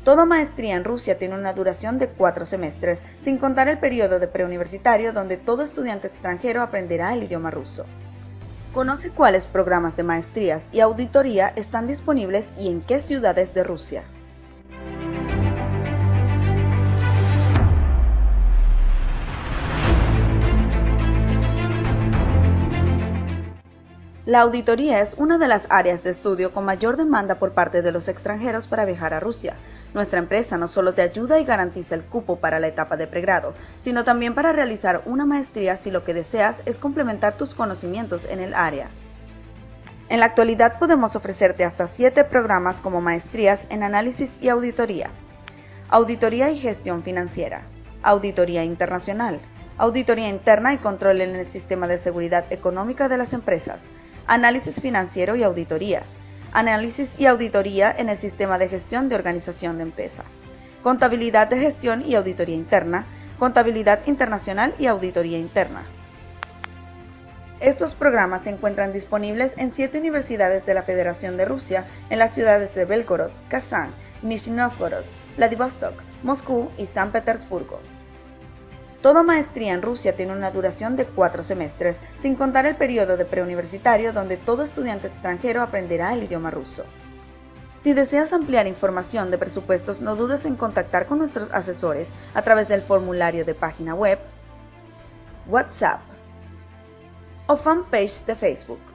Toda maestría en Rusia tiene una duración de 4 semestres, sin contar el periodo de preuniversitario donde todo estudiante extranjero aprenderá el idioma ruso. Conoce cuáles programas de maestrías y auditoría están disponibles y en qué ciudades de Rusia. La auditoría es una de las áreas de estudio con mayor demanda por parte de los extranjeros para viajar a Rusia. Nuestra empresa no solo te ayuda y garantiza el cupo para la etapa de pregrado, sino también para realizar una maestría si lo que deseas es complementar tus conocimientos en el área. En la actualidad podemos ofrecerte hasta 7 programas como maestrías en análisis y auditoría, auditoría y gestión financiera, auditoría internacional, auditoría interna y control en el sistema de seguridad económica de las empresas, análisis financiero y auditoría, análisis y auditoría en el sistema de gestión de organización de empresa, contabilidad de gestión y auditoría interna, contabilidad internacional y auditoría interna. Estos programas se encuentran disponibles en 7 universidades de la Federación de Rusia en las ciudades de Belgorod, Kazán, Nizhny Novgorod, Vladivostok, Moscú y San Petersburgo. Toda maestría en Rusia tiene una duración de 4 semestres, sin contar el periodo de preuniversitario donde todo estudiante extranjero aprenderá el idioma ruso. Si deseas ampliar información de presupuestos, no dudes en contactar con nuestros asesores a través del formulario de página web, WhatsApp o fanpage de Facebook.